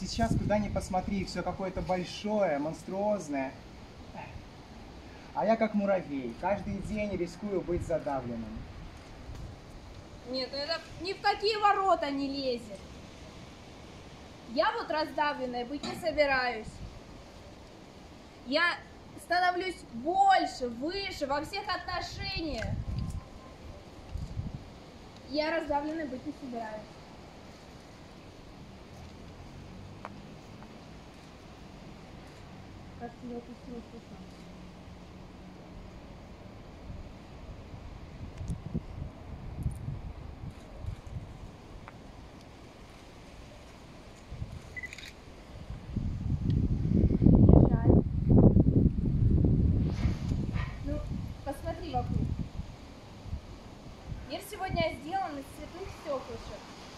Сейчас куда ни посмотри, все какое-то большое, монструозное. А я как муравей, каждый день рискую быть задавленным. Нет, ну это ни в какие ворота не лезет. Я вот раздавленная быть не собираюсь. Я становлюсь больше, выше во всех отношениях. Я раздавленной быть не собираюсь. Кажется, я упустила слышно. Ну, посмотри вокруг. Мир сегодня сделан из цветных стеклышек.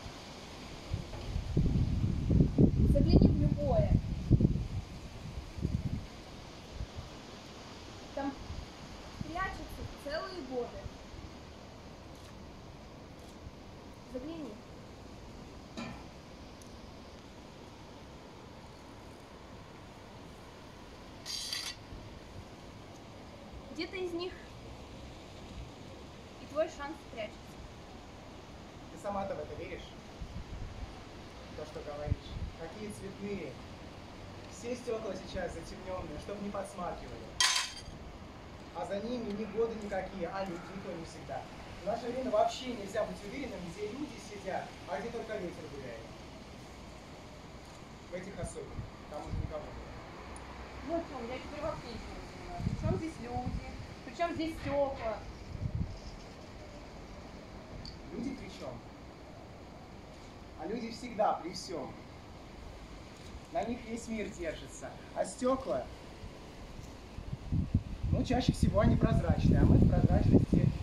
Загляни в любое. Там прячутся целые годы. Загляни. Где-то из них и твой шанс прячется. Ты сама-то в это веришь? То, что говоришь. Какие цветные. Все стекла сейчас затемненные, чтобы не подсматривали. А за ними ни годы никакие, а люди то не всегда. В наше время вообще нельзя быть уверенным, где люди сидят, а где только ветер гуляет. В этих особенных. Там уже никого нет. Ну что, я теперь вообще ничего не понимаю. Причем здесь люди? Причем здесь стекла? Люди при чем? А люди всегда при всем. На них весь мир держится. А стекла, ну, чаще всего они прозрачные, а мы в прозрачности